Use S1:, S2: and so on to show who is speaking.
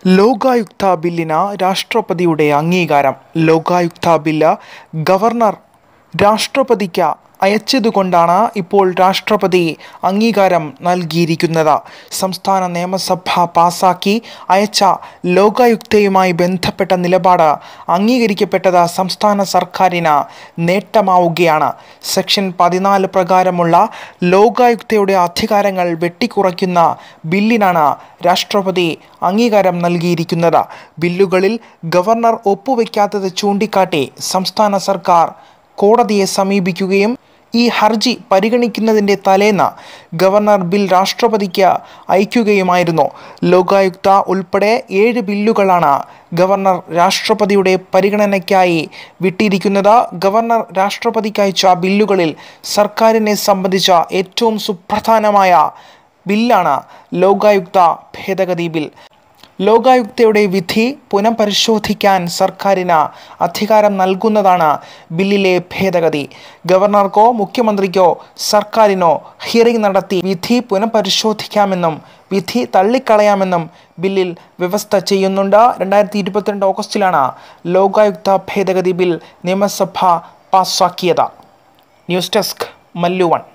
S1: ലോകായുക്ത ബില്ലിന് രാഷ്ട്രപതിയുടെ അംഗീകാരം. ലോകായുക്ത ബില്ല് ഗവർണർ രാഷ്ട്രപതിക്ക് അയച്ചതുകൊണ്ടാണ് ഇപ്പോൾ രാഷ്ട്രപതി അംഗീകാരം നൽകിയിരിക്കുന്നത്. സംസ്ഥാന നിയമസഭ പാസാക്കി അയച്ച ലോകായുക്തയുമായി ബന്ധപ്പെട്ട നിലപാട് അംഗീകരിക്കപ്പെട്ടത് സംസ്ഥാന സർക്കാരിന് നേട്ടമാവുകയാണ്. സെക്ഷൻ 14 പ്രകാരമുള്ള ലോകായുക്തയുടെ അധികാരങ്ങൾ വെട്ടിക്കുറയ്ക്കുന്ന ബില്ലിനാണ് രാഷ്ട്രപതി അംഗീകാരം നൽകിയിരിക്കുന്നത്. ബില്ലുകളിൽ ഗവർണർ ഒപ്പുവെക്കാത്തത് ചൂണ്ടിക്കാട്ടി സംസ്ഥാന സർക്കാർ കോടതിയെ സമീപിക്കുകയും ഈ ഹർജി പരിഗണിക്കുന്നതിൻ്റെ തലേന്ന് ഗവർണർ ബിൽ രാഷ്ട്രപതിക്ക് അയക്കുകയുമായിരുന്നു. ലോകായുക്ത ഉൾപ്പെടെ 7 ബില്ലുകളാണ് ഗവർണർ രാഷ്ട്രപതിയുടെ പരിഗണനയ്ക്കായി വിട്ടിരിക്കുന്നത്. ഗവർണർ രാഷ്ട്രപതിക്ക് അയച്ച ബില്ലുകളിൽ സർക്കാരിനെ സംബന്ധിച്ച ഏറ്റവും സുപ്രധാനമായ ബില്ലാണ് ലോകായുക്ത ഭേദഗതി ബിൽ. ലോകായുക്തയുടെ വിധി പുനഃപരിശോധിക്കാൻ സർക്കാരിന് അധികാരം നൽകുന്നതാണ് ബില്ലിലെ ഭേദഗതി. ഗവർണർക്കോ മുഖ്യമന്ത്രിക്കോ സർക്കാരിനോ ഹിയറിംഗ് നടത്തി വിധി പുനഃപരിശോധിക്കാമെന്നും വിധി തള്ളിക്കളയാമെന്നും ബില്ലിൽ വ്യവസ്ഥ ചെയ്യുന്നുണ്ട്. 2022 ഓഗസ്റ്റിലാണ് ലോകായുക്ത ഭേദഗതി ബിൽ നിയമസഭ പാസാക്കിയത്. News desk Mallu 1.